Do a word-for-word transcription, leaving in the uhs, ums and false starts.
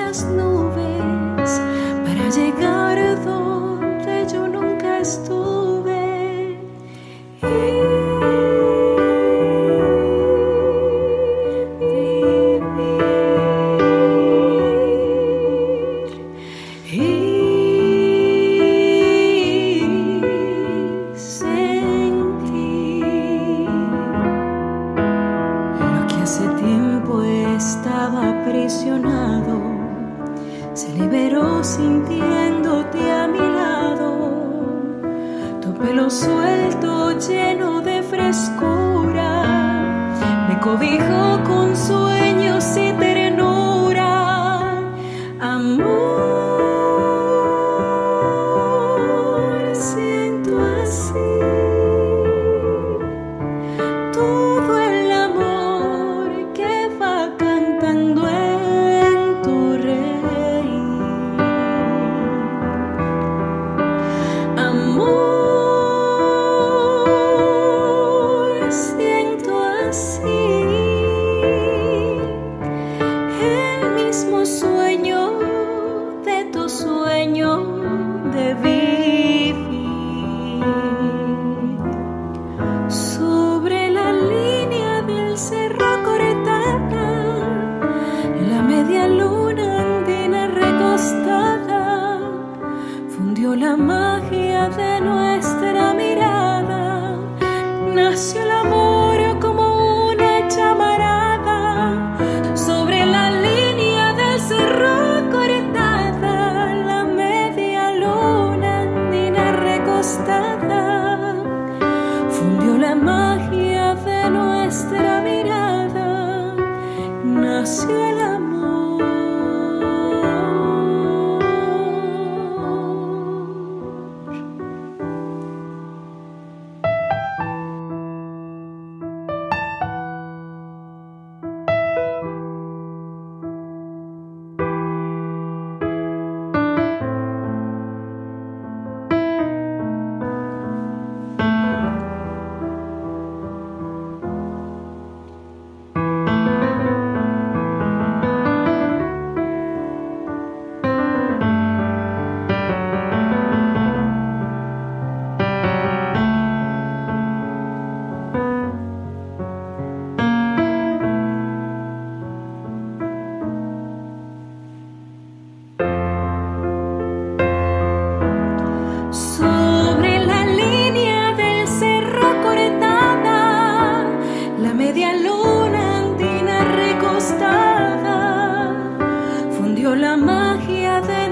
las nubes para llegar donde yo nunca estuve. Y vivir. Hace tiempo estaba aprisionado, se liberó sintiéndote a mi lado. Tu pelo suelto lleno de frescura me cobijó con sueños y ternura. Amor, siento así todo el amor que va cantando en tu reír. Amor, siento así el mismo sueño de tu sueño de vivir. Sobre la línea del cerro cortada, la media luna andina recostada fundió la magia de nuestra mirada. Nació el amor como una llamarada. Sobre la línea del cerro cortada, la media luna andina recostada fundió la magia de nuestra mirada. Nació el amor. Sobre la línea del cerro cortada, la media luna andina recostada fundió la magia de